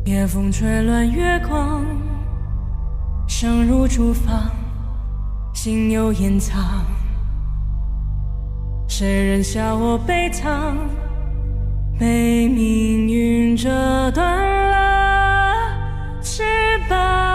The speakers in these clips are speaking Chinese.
夜风吹乱月光，生入厨房，心有掩藏。谁人笑我悲怆，被命运折断了翅膀。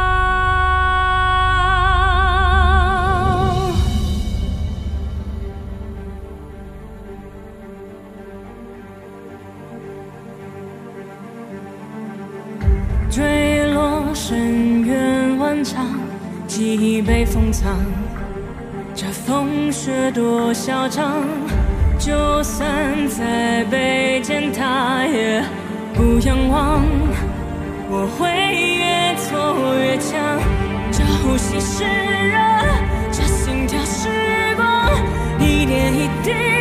坠落深渊万丈，记忆被封藏。这风雪多嚣张，就算再被践踏，也不仰望。我会越挫越强，这呼吸是热，这心跳是光，一点一滴。